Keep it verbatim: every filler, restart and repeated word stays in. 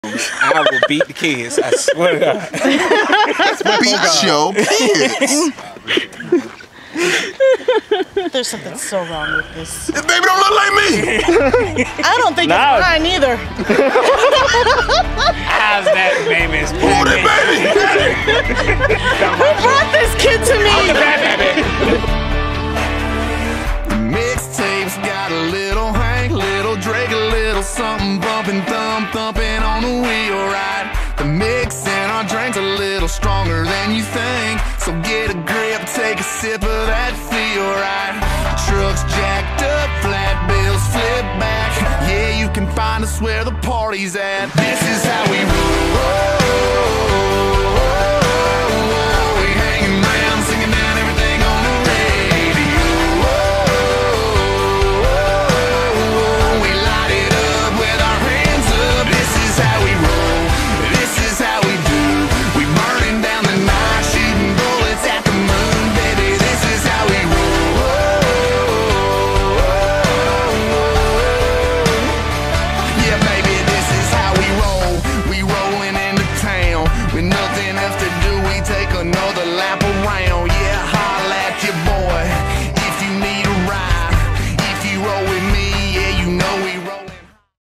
I will beat the kids. I swear to God. Beat your kids. There's something so wrong with this. This baby don't look like me. I don't think No. it's mine either. How's that baby? Pull that baby. Who brought this kid to me? I'm the bad baby. The mixtape's got a little Hank, little Drake, a little something bumping, thumb thumping on the wheel right. The mix and our drinks a little stronger than you think, so get a grip, take a sip of that feel right. Trucks jacked up, flat bills flip back. Yeah, you can find us where the party's at. This is how we